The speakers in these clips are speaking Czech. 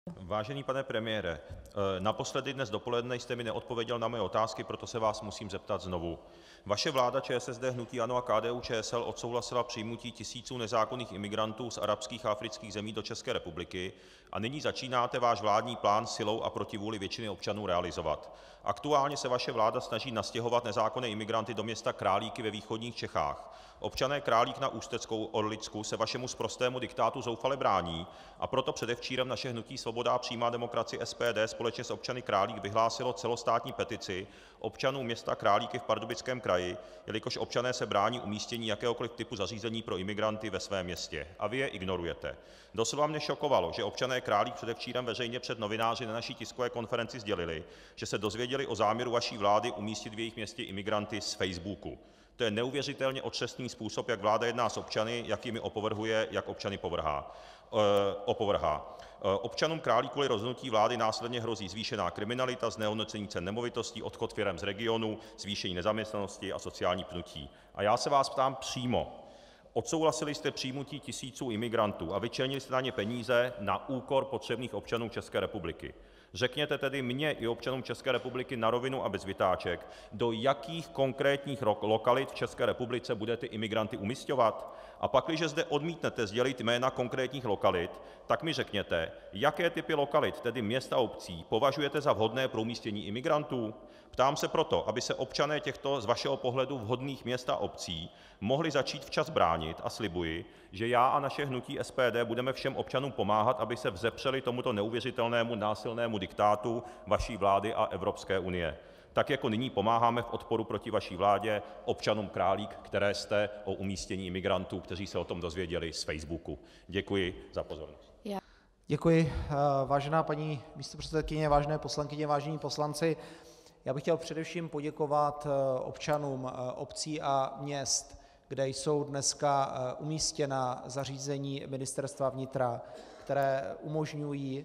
Vážený pane premiére, naposledy dnes dopoledne jste mi neodpověděl na moje otázky, proto se vás musím zeptat znovu. Vaše vláda ČSSD, hnutí ANO a KDU-ČSL odsouhlasila přijmutí tisíců nezákonných imigrantů z arabských a afrických zemí do České republiky a nyní začínáte váš vládní plán silou a proti vůli většiny občanů realizovat. Aktuálně se vaše vláda snaží nastěhovat nezákonné imigranty do města Králíky ve východních Čechách. Občané Králík na Ústecku, Orlicku se vašemu sprostému diktátu zoufale brání, a proto předevčírem naše hnutí Svoboda a přímá demokracie SPD společně s občany Králík vyhlásilo celostátní petici občanů města Králíky v Pardubickém kraji, jelikož občané se brání umístění jakéhokoliv typu zařízení pro imigranty ve svém městě. A vy je ignorujete. Doslova mě šokovalo, že občané Králík předevčírem veřejně před novináři na naší tiskové konferenci sdělili, že se dozvěděli o záměru vaší vlády umístit v jejich městě imigranty z Facebooku. To je neuvěřitelně otřesný způsob, jak vláda jedná s občany, jak jimi opovrhuje, jak občany opovrhá. Občanům Králík kvůli rozhodnutí vlády následně hrozí zvýšená kriminalita, znehodnocení cen nemovitostí, odchod firem z regionu, zvýšení nezaměstnanosti a sociální pnutí. A já se vás ptám přímo. Odsouhlasili jste přijmutí tisíců imigrantů a vyčlenili jste na ně peníze na úkor potřebných občanů České republiky. Řekněte tedy mně i občanům České republiky na rovinu a bez vytáček, do jakých konkrétních lokalit v České republice budete imigranty umisťovat, a pakliže zde odmítnete sdělit jména konkrétních lokalit, tak mi řekněte, jaké typy lokalit, tedy měst a obcí, považujete za vhodné pro umístění imigrantů. Ptám se proto, aby se občané těchto z vašeho pohledu vhodných měst a obcí mohli začít včas bránit, a slibuji, že já a naše hnutí SPD budeme všem občanům pomáhat, aby se vzepřeli tomuto neuvěřitelnému násilnému diktátu vaší vlády a Evropské unie. Tak jako nyní pomáháme v odporu proti vaší vládě občanům Králík, které jste o umístění imigrantů, kteří se o tom dozvěděli z Facebooku. Děkuji za pozornost. Děkuji, vážená paní místopředsedkyně, vážené poslankyně, vážení poslanci. Já bych chtěl především poděkovat občanům obcí a měst, kde jsou dneska umístěna zařízení Ministerstva vnitra, které umožňují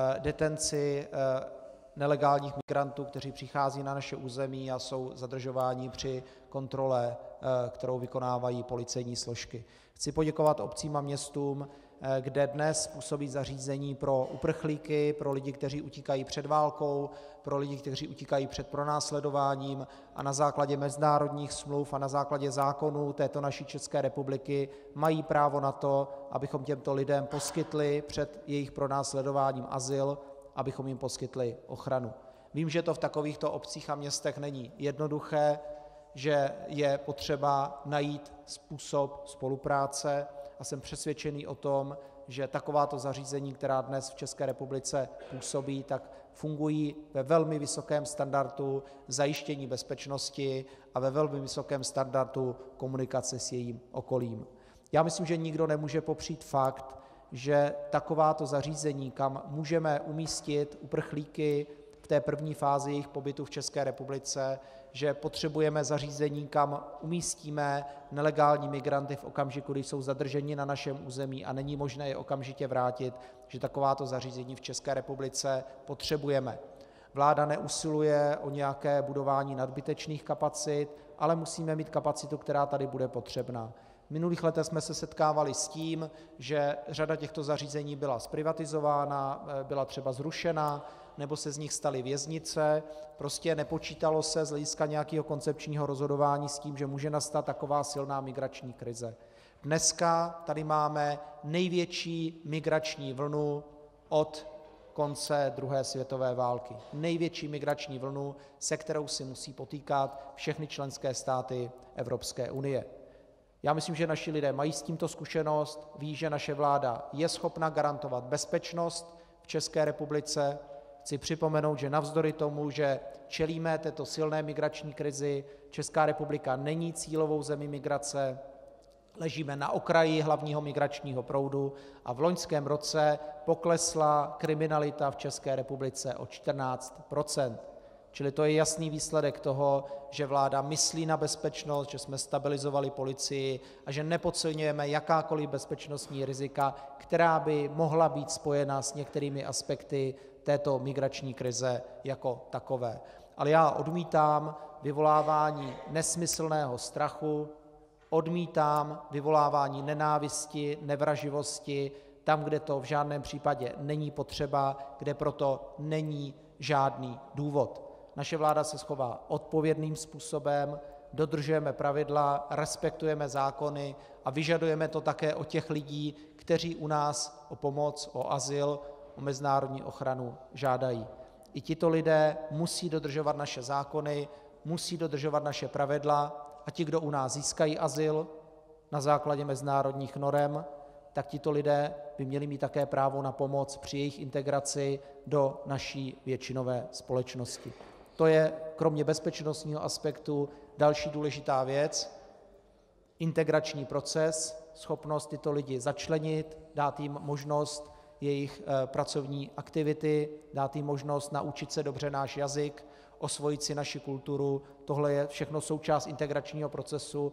detenci nelegálních migrantů, kteří přichází na naše území a jsou zadržováni při kontrole, kterou vykonávají policejní složky. Chci poděkovat obcím a městům, kde dnes působí zařízení pro uprchlíky, pro lidi, kteří utíkají před válkou, pro lidi, kteří utíkají před pronásledováním, a na základě mezinárodních smluv a na základě zákonů této naší České republiky mají právo na to, abychom těmto lidem poskytli před jejich pronásledováním azyl, abychom jim poskytli ochranu. Vím, že to v takovýchto obcích a městech není jednoduché, že je potřeba najít způsob spolupráce, a jsem přesvědčený o tom, že takováto zařízení, která dnes v České republice působí, tak fungují ve velmi vysokém standardu zajištění bezpečnosti a ve velmi vysokém standardu komunikace s jejím okolím. Já myslím, že nikdo nemůže popřít fakt, že takováto zařízení, kam můžeme umístit uprchlíky v té první fázi jejich pobytu v České republice, že potřebujeme zařízení, kam umístíme nelegální migranty v okamžiku, kdy jsou zadrženi na našem území a není možné je okamžitě vrátit, že takováto zařízení v České republice potřebujeme. Vláda neusiluje o nějaké budování nadbytečných kapacit, ale musíme mít kapacitu, která tady bude potřebná. V minulých letech jsme se setkávali s tím, že řada těchto zařízení byla zprivatizována, byla třeba zrušena, nebo se z nich staly věznice. Prostě nepočítalo se z hlediska nějakého koncepčního rozhodování s tím, že může nastat taková silná migrační krize. Dneska tady máme největší migrační vlnu od konce druhé světové války. Největší migrační vlnu, se kterou si musí potýkat všechny členské státy Evropské unie. Já myslím, že naši lidé mají s tímto zkušenost, ví, že naše vláda je schopna garantovat bezpečnost v České republice. Chci připomenout, že navzdory tomu, že čelíme této silné migrační krizi, Česká republika není cílovou zemí migrace, ležíme na okraji hlavního migračního proudu a v loňském roce poklesla kriminalita v České republice o 14 %. Čili to je jasný výsledek toho, že vláda myslí na bezpečnost, že jsme stabilizovali policii a že nepodceňujeme jakákoliv bezpečnostní rizika, která by mohla být spojena s některými aspekty této migrační krize jako takové. Ale já odmítám vyvolávání nesmyslného strachu, odmítám vyvolávání nenávisti, nevraživosti tam, kde to v žádném případě není potřeba, kde proto není žádný důvod. Naše vláda se chová odpovědným způsobem, dodržujeme pravidla, respektujeme zákony a vyžadujeme to také od těch lidí, kteří u nás o pomoc, o azyl, o mezinárodní ochranu žádají. I tito lidé musí dodržovat naše zákony, musí dodržovat naše pravidla a ti, kdo u nás získají azyl na základě mezinárodních norem, tak tito lidé by měli mít také právo na pomoc při jejich integraci do naší většinové společnosti. To je kromě bezpečnostního aspektu další důležitá věc. Integrační proces, schopnost tyto lidi začlenit, dát jim možnost jejich pracovní aktivity, dát jim možnost naučit se dobře náš jazyk, osvojit si naši kulturu. Tohle je všechno součást integračního procesu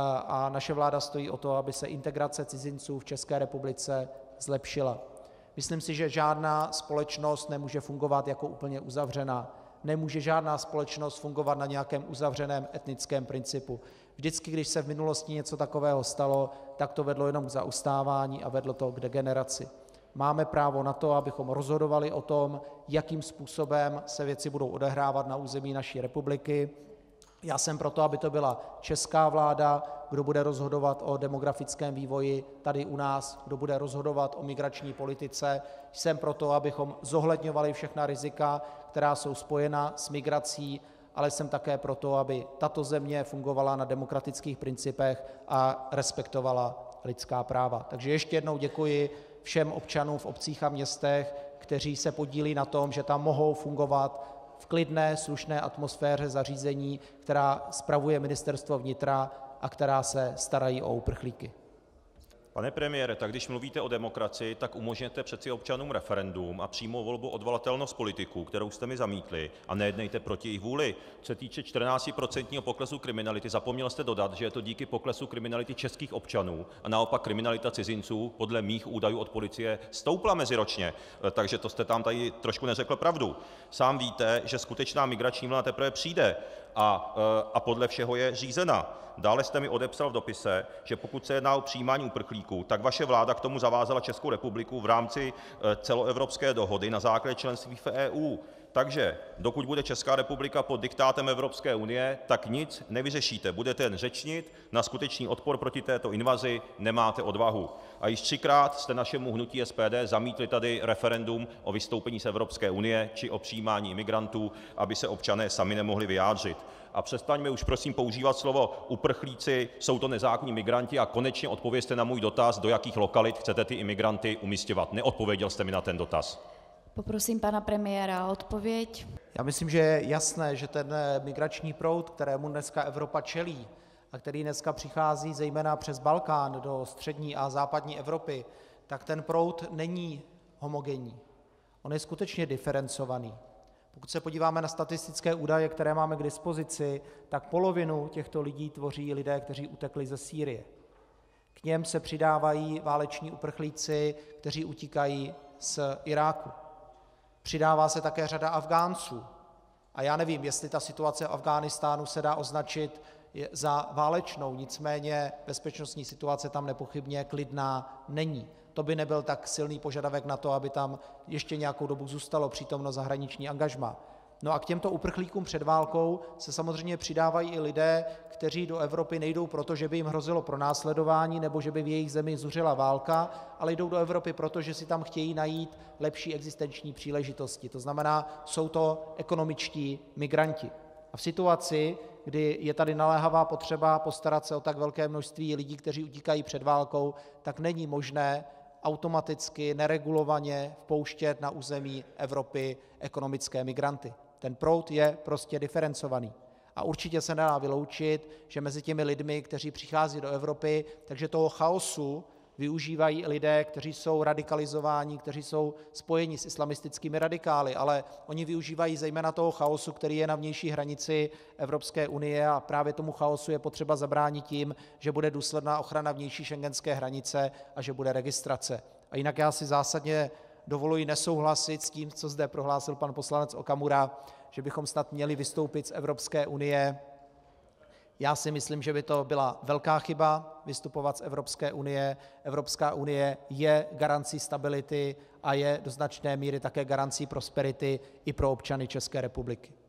a naše vláda stojí o to, aby se integrace cizinců v České republice zlepšila. Myslím si, že žádná společnost nemůže fungovat jako úplně uzavřená. Nemůže žádná společnost fungovat na nějakém uzavřeném etnickém principu. Vždycky, když se v minulosti něco takového stalo, tak to vedlo jenom k zaostávání a vedlo to k degeneraci. Máme právo na to, abychom rozhodovali o tom, jakým způsobem se věci budou odehrávat na území naší republiky. Já jsem proto, aby to byla česká vláda, kdo bude rozhodovat o demografickém vývoji tady u nás, kdo bude rozhodovat o migrační politice. Jsem proto, abychom zohledňovali všechna rizika, která jsou spojena s migrací, ale jsem také proto, aby tato země fungovala na demokratických principech a respektovala lidská práva. Takže ještě jednou děkuji všem občanům v obcích a městech, kteří se podílí na tom, že tam mohou fungovat v klidné, slušné atmosféře zařízení, která spravuje Ministerstvo vnitra a která se starají o uprchlíky. Pane premiére, tak když mluvíte o demokracii, tak umožněte přeci občanům referendum a přímou volbu odvolatelnost politiků, kterou jste mi zamítli, a nejednejte proti jejich vůli. Co se týče 14% poklesu kriminality, zapomněl jste dodat, že je to díky poklesu kriminality českých občanů a naopak kriminalita cizinců podle mých údajů od policie stoupla meziročně, takže to jste tam tady trošku neřekl pravdu. Sám víte, že skutečná migrační vlna teprve přijde a podle všeho je řízena. Dále jste mi odepsal v dopise, že pokud se jedná o přijímání uprchlíků, tak vaše vláda k tomu zavázala Českou republiku v rámci celoevropské dohody na základě členství v EU. Takže dokud bude Česká republika pod diktátem Evropské unie, tak nic nevyřešíte. Budete jen řečnit, na skutečný odpor proti této invazi nemáte odvahu. A již 3krát jste našemu hnutí SPD zamítli tady referendum o vystoupení z Evropské unie či o přijímání imigrantů, aby se občané sami nemohli vyjádřit. A přestaňme už prosím používat slovo uprchlíci, jsou to nezákonní migranti a konečně odpovězte na můj dotaz, do jakých lokalit chcete ty imigranty umisťovat. Neodpověděl jste mi na ten dotaz. Poprosím pana premiéra o odpověď. Já myslím, že je jasné, že ten migrační proud, kterému dneska Evropa čelí a který dneska přichází zejména přes Balkán do střední a západní Evropy, tak ten proud není homogenní. On je skutečně diferencovaný. Pokud se podíváme na statistické údaje, které máme k dispozici, tak polovinu těchto lidí tvoří lidé, kteří utekli ze Sýrie. K něm se přidávají váleční uprchlíci, kteří utíkají z Iráku. Přidává se také řada Afgánců. A já nevím, jestli ta situace v Afghánistánu se dá označit za válečnou, nicméně bezpečnostní situace tam nepochybně klidná není. To by nebyl tak silný požadavek na to, aby tam ještě nějakou dobu zůstalo přítomno zahraniční angažmá. No a k těmto uprchlíkům před válkou se samozřejmě přidávají i lidé, kteří do Evropy nejdou proto, že by jim hrozilo pronásledování nebo že by v jejich zemi zuřila válka, ale jdou do Evropy proto, že si tam chtějí najít lepší existenční příležitosti. To znamená, jsou to ekonomičtí migranti. A v situaci, kdy je tady naléhavá potřeba postarat se o tak velké množství lidí, kteří utíkají před válkou, tak není možné automaticky, neregulovaně vpouštět na území Evropy ekonomické migranty. Ten proud je prostě diferencovaný. A určitě se nedá vyloučit, že mezi těmi lidmi, kteří přichází do Evropy, takže toho chaosu využívají lidé, kteří jsou radikalizováni, kteří jsou spojeni s islamistickými radikály, ale oni využívají zejména toho chaosu, který je na vnější hranici Evropské unie a právě tomu chaosu je potřeba zabránit tím, že bude důsledná ochrana vnější schengenské hranice a že bude registrace. A jinak já si zásadně dovoluji nesouhlasit s tím, co zde prohlásil pan poslanec Okamura, že bychom snad měli vystoupit z Evropské unie Já si myslím, že by to byla velká chyba vystupovat z Evropské unie. Evropská unie je garancí stability a je do značné míry také garancí prosperity i pro občany České republiky.